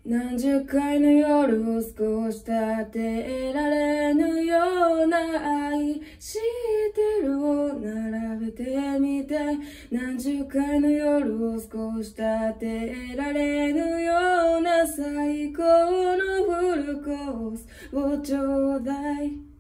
何十回の夜を少したてられぬような愛してるを並べてみて、何十回の夜を少したてられぬような最高のフルコースをちょうだい。